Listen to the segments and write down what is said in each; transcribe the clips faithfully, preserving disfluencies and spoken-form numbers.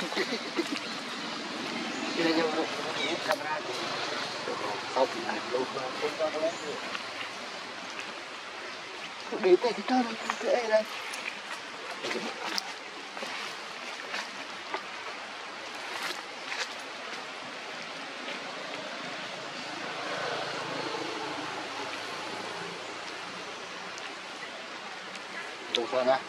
Cái này nhau nó camera không là luôn không cho nó lên để tay cái thơm cái đây đủ rồi nha.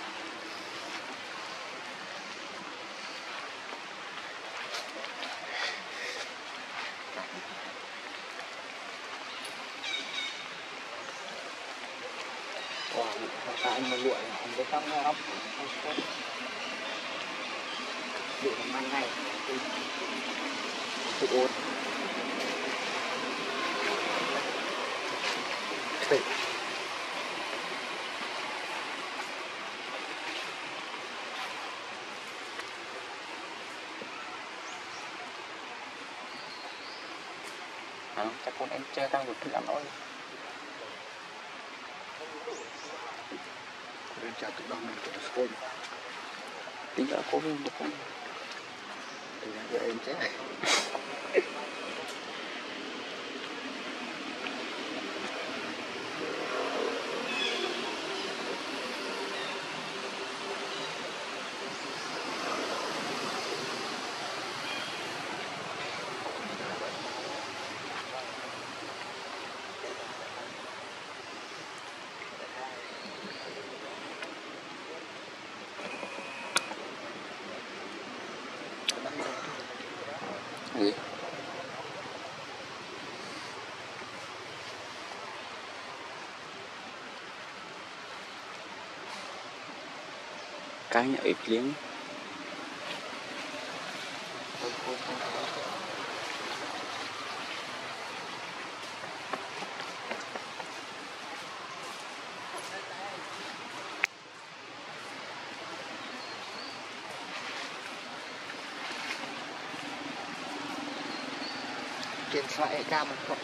Wow, tại mà lụa không có trong nó không không lụa mang ngay tự ôn à, chắc con em chơi tao được làm nói con em chơi tự đong mình của school tính ra có viên được không thì là em chết này gì cái nhảy liếng điện thoại cam không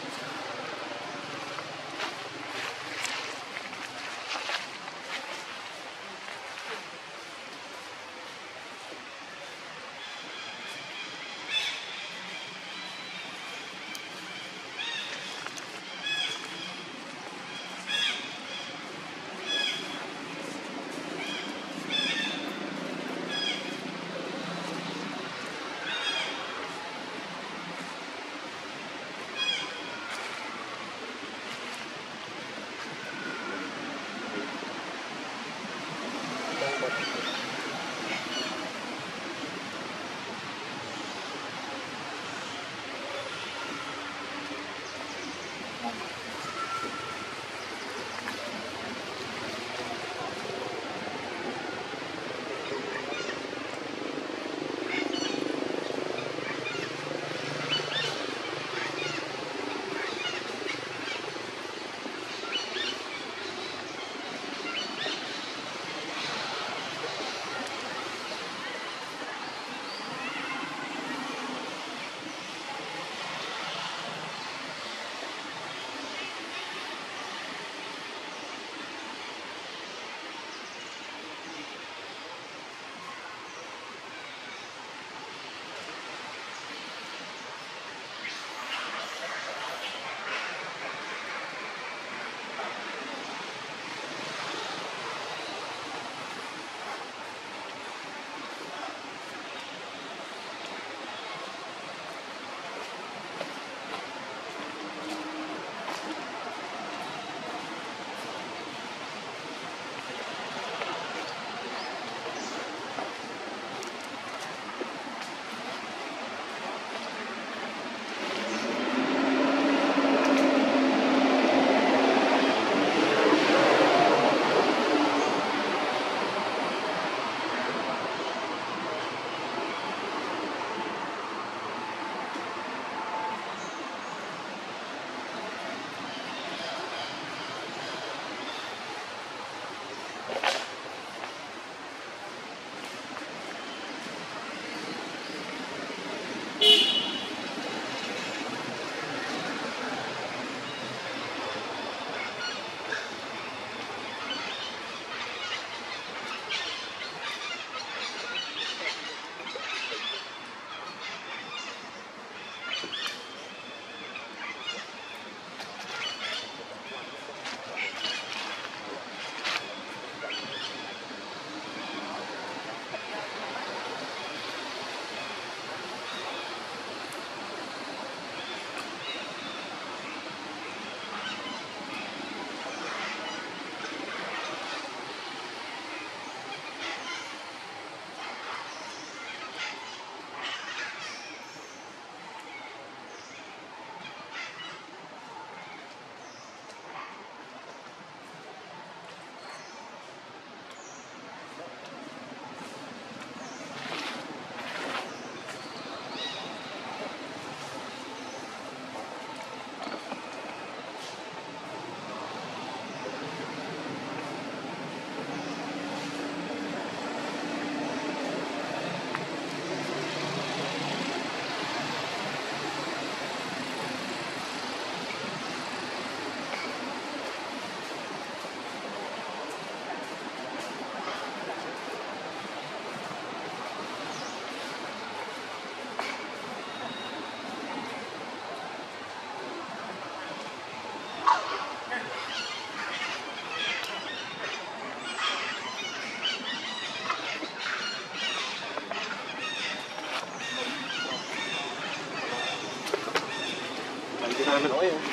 mình nói không?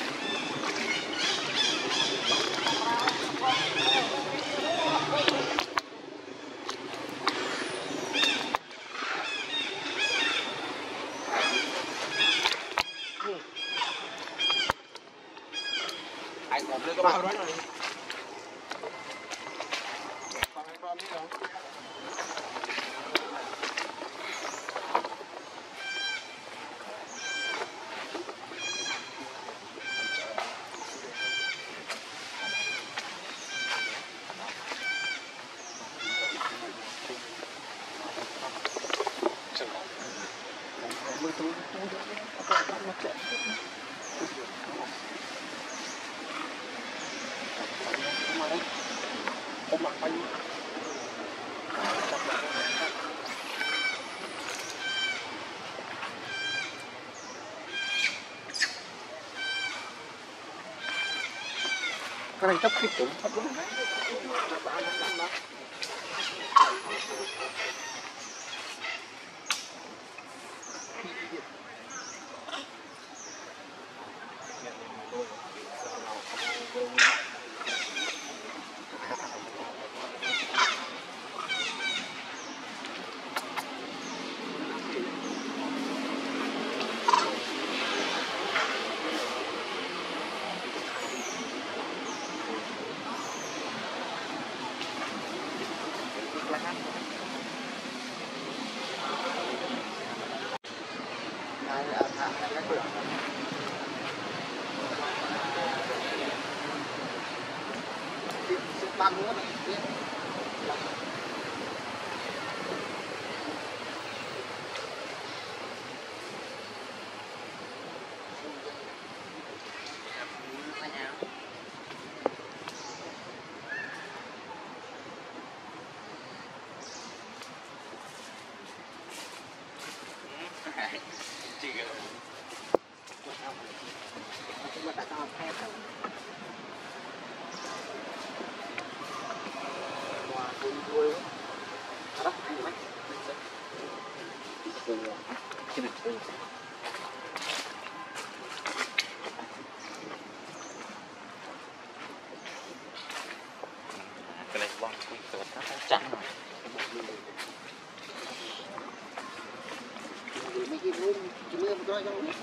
Ai còn đưa cái bao đó rồi. Còn hai con biết không? Cái này chấp cái cũng thấp lắm. Băm nữa này. Cái này bong quy tờ nó trắng rồi. Mấy cái mưa mưa có trong đấy.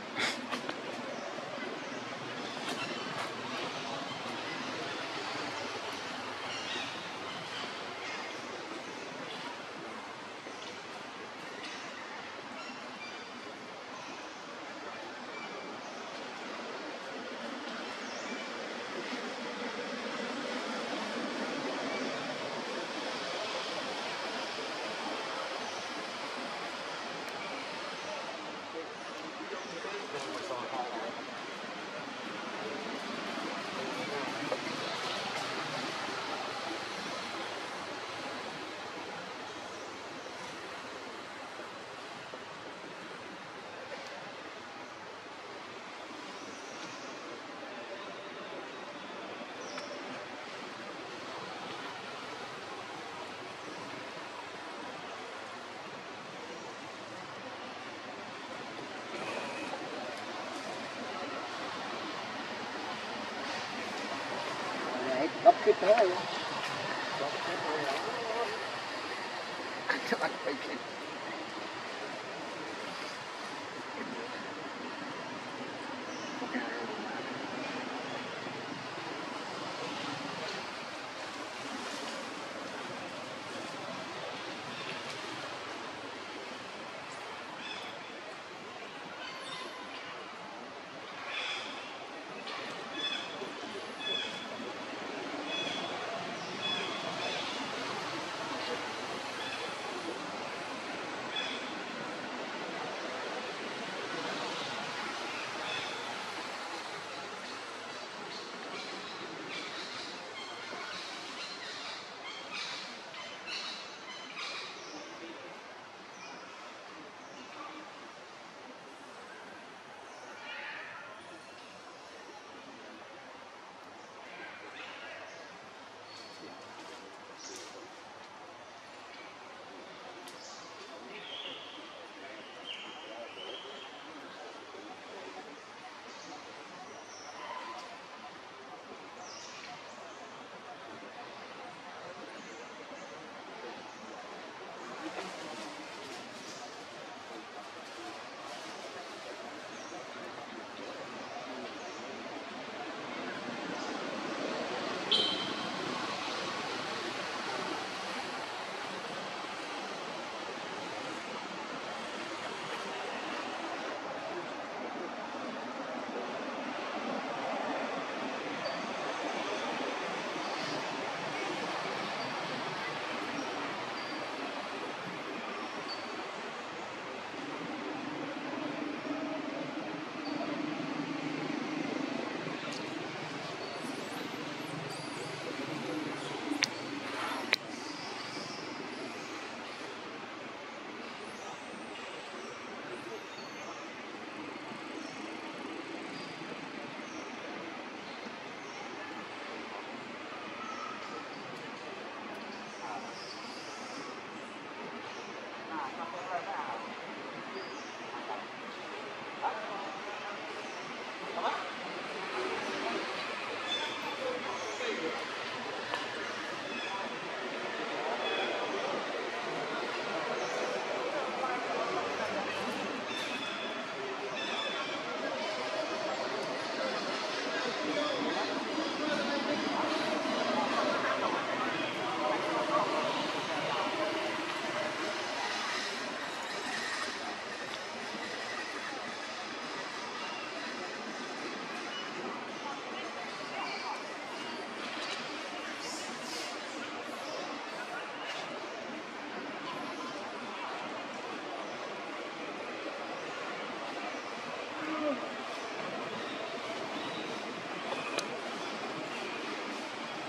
Đắp cái thế rồi. Đắp cái thế rồi. Anh cho anh phải chết.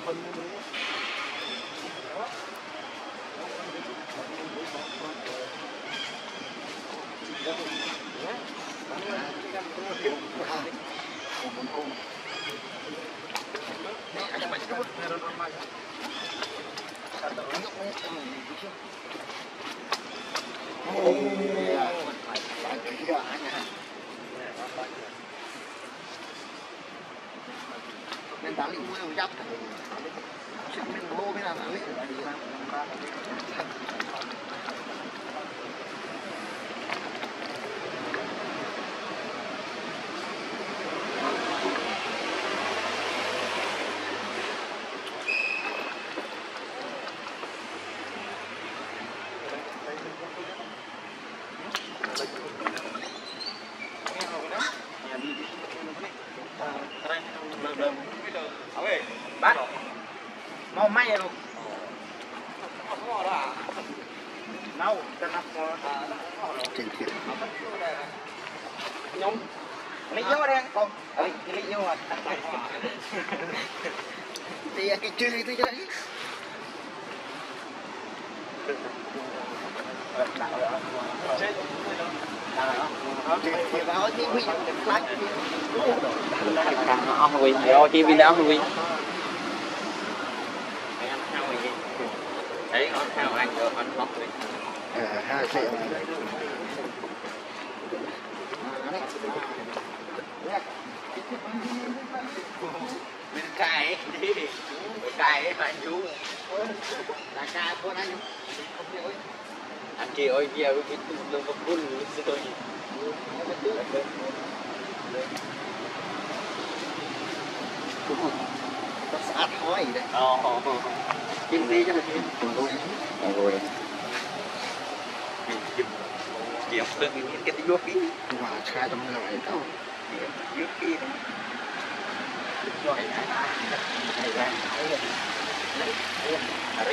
Nên tám định mua một dắp chuyện mình mua cái nào mà biết bác mau may rồi nấu cho nó trình thiện nhóm lấy vô đây con lấy lấy vô rồi thì cái chơi thế đấy thì báo chí huy lái ông huy rồi chi vì đâu huy đấy nó theo anh được anh bóc đi hai xe bên cài đi cài anh chú là ca con anh anh chị ơi giờ cái lương bạc buôn tôi có sát hỏi đấy ờ chim đi cho nó chim rồi rồi kiếm được những cái vô kỹ mà khai trong loại đâu vô kỹ rồi này ra đấy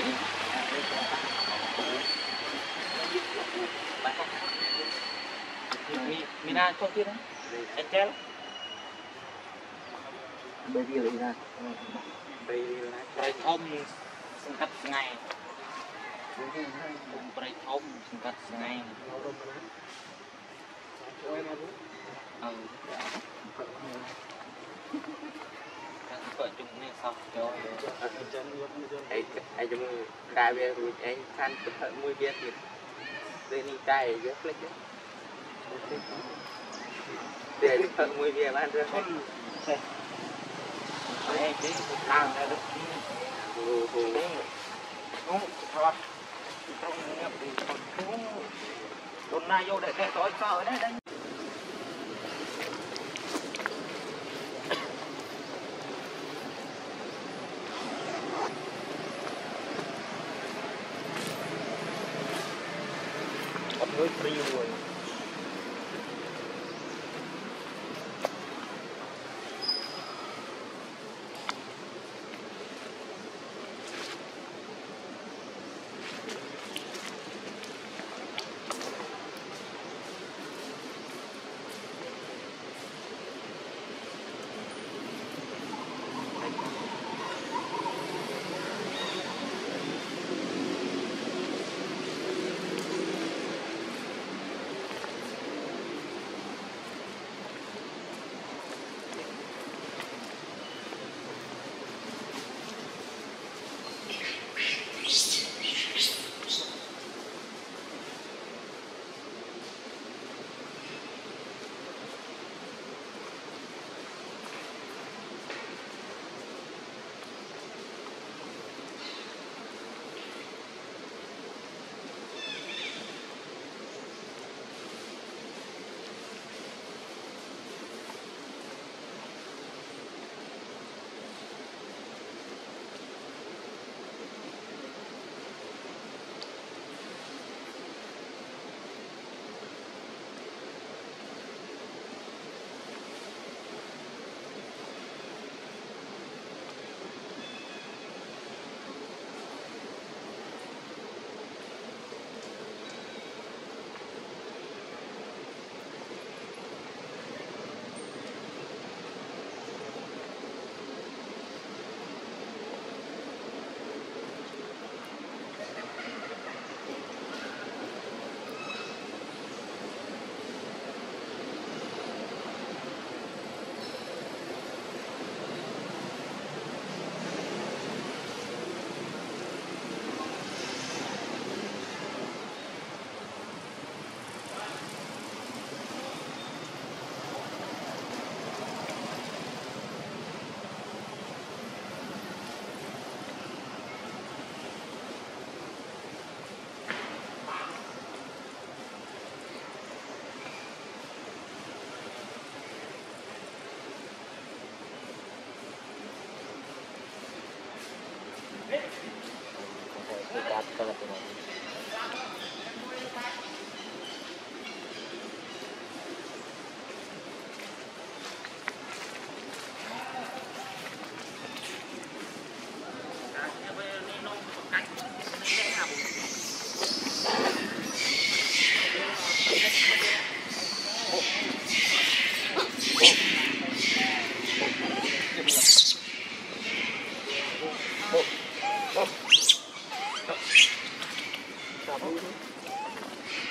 mi mina cho kia đó anh chơi bây giờ lấy ra bây giờ thôm sinh cắt ngày bụng bây thôm sinh cắt ngày ừ các vợ chung này xong rồi ấy ấy chúng đại về rồi anh san tự thợ mua bia thì đây đi cài rất lấy chứ để tự mua bia bán ra đây cái làm ra được ừ ừ đúng thôi hôm nay vô để cái tối sợ đấy đây với free rồi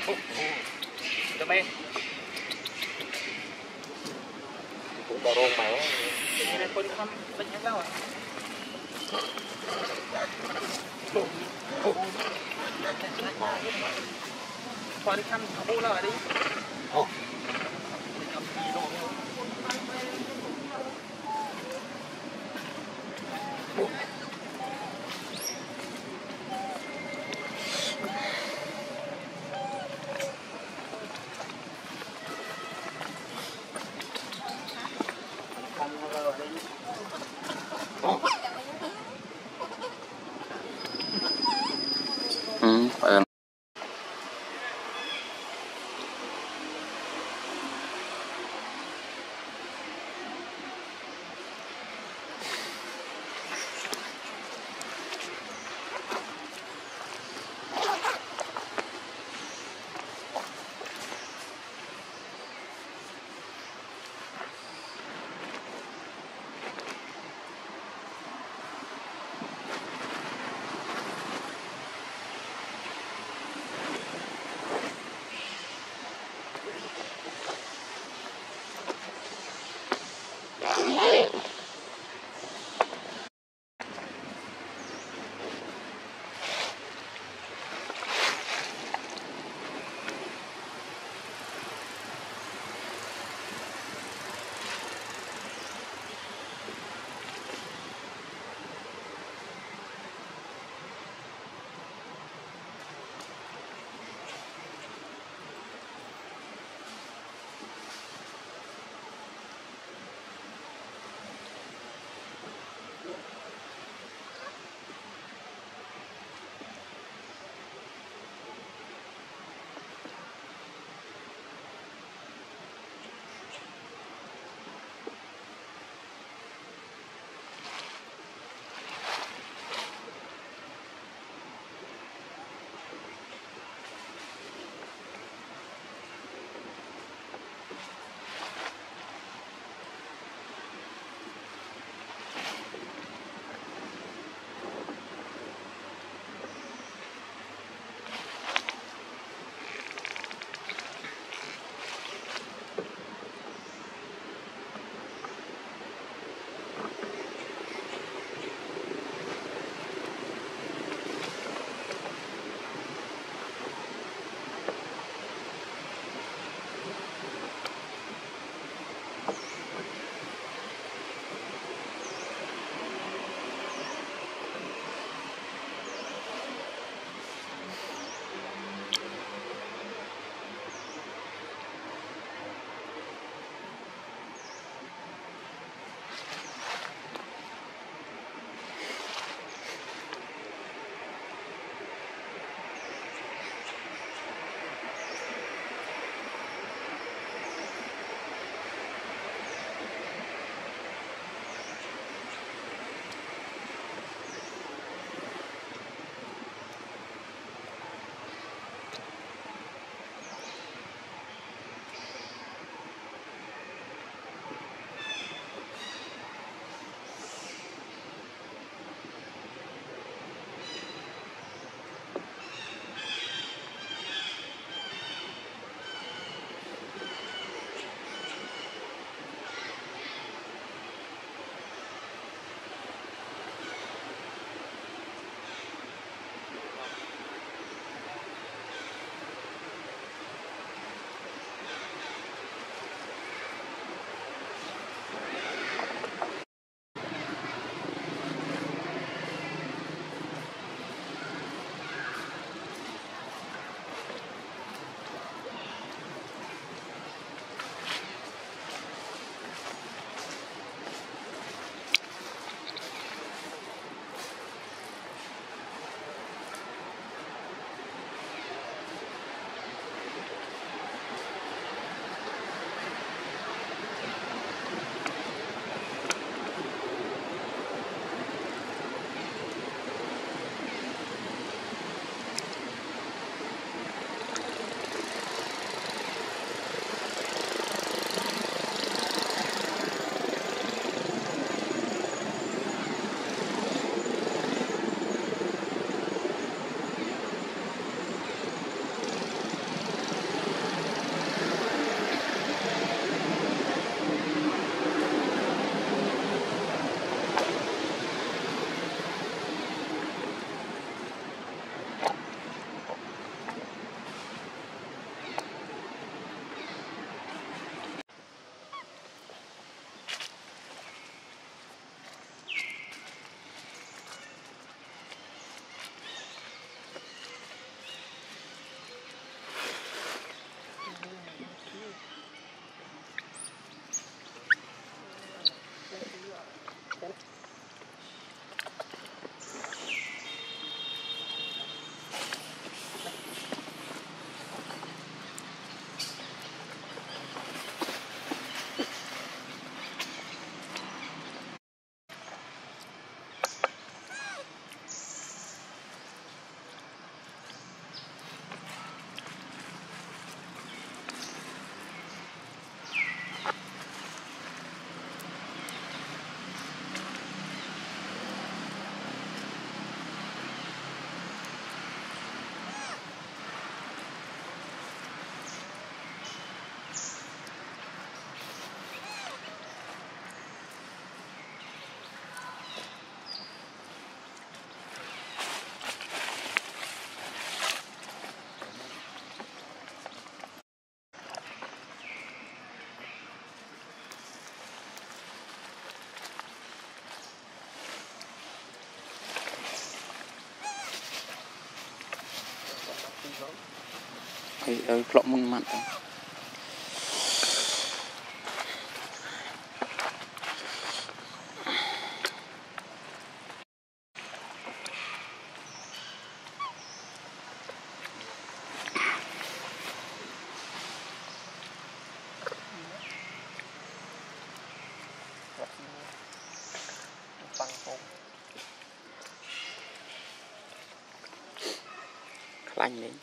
Cho mẹ cũng bảo rong mẹ cái này con không bên nhắc đâu à con khăm không đâu đi ừ, phải Ơi ơi klok mừng mặt. Lạnh lên.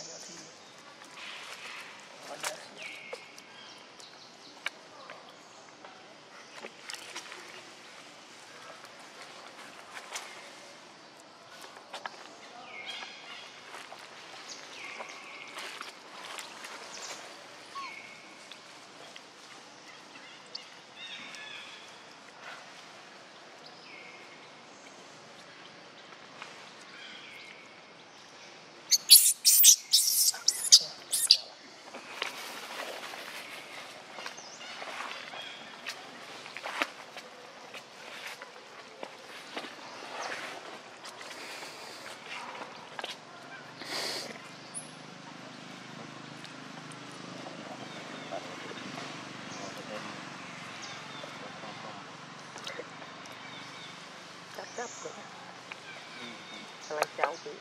Cắp rồi. Lại cháu chị.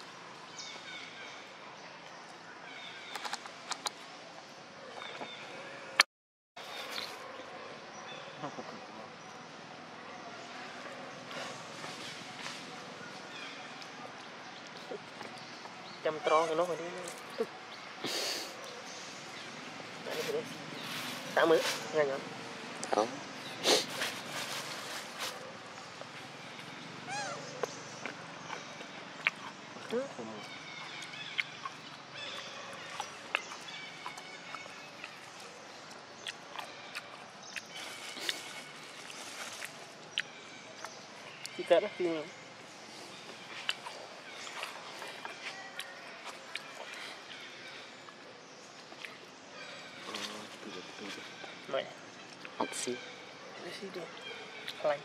Chăm tròn cái nó phải đi. Tạm mới nghe nhở. Không. Kita dah sini. Mày. Oxy. Oxy đi. Lạnh.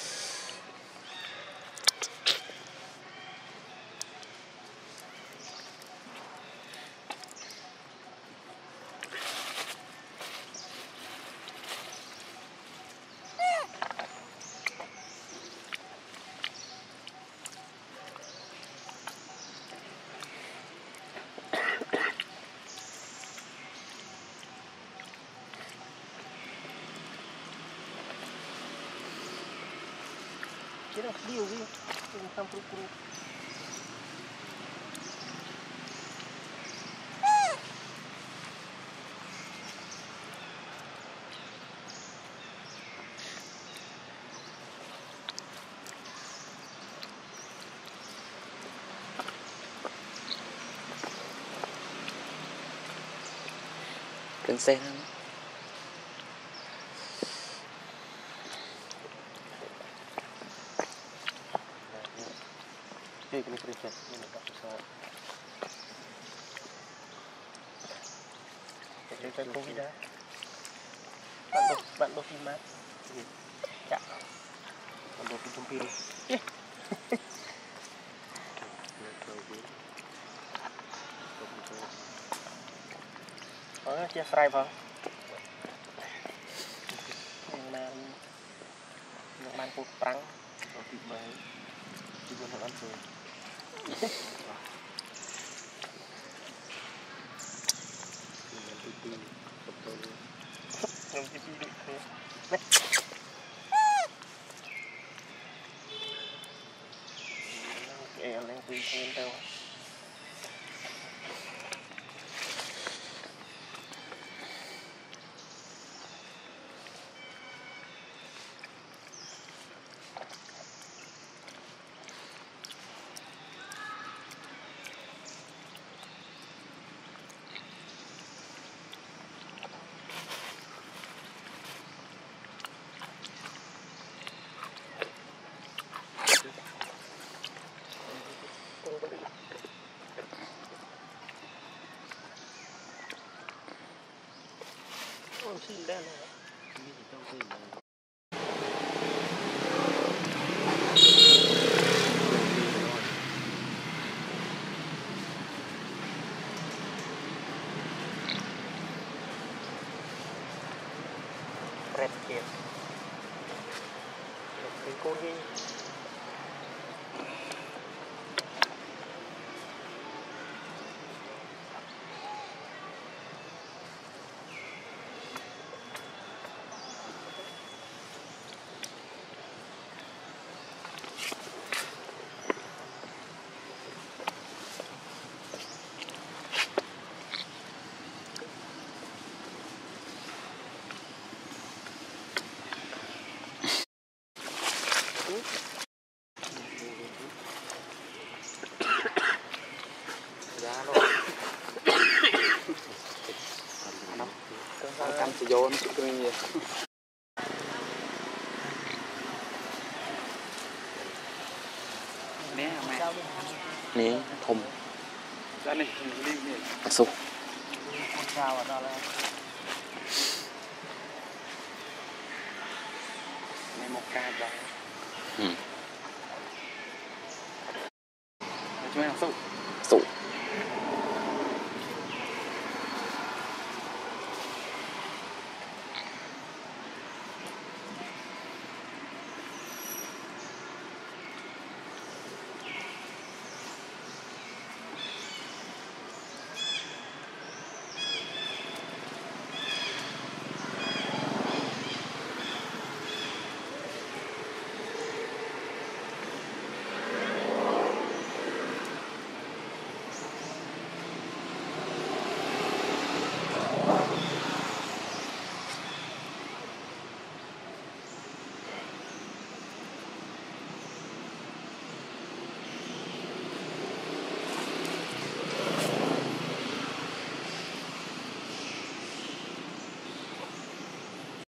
Kira dia ni tentang perut-perut. Cần xe không? Ini kena kerja, ini tak pesawat. Jadi saya covid dah. Bantu, bantu fimat. Cak. Bantu pimpin. Eh. Oh, dia serai bang. Yang mana, yang mana pun perang. Oh, tiba, tiba nak langsung. Yang pipi ni. Eh, yang lain pun ingin tahu. Oh, sudah lah. Ini kita sudah. mệt kìa cái cô đi cam sẽ vô nó chịu nhiều nè mẹ nè thùng ra này bạc su sao ở đó là này một ca đó ừ cho em bạc su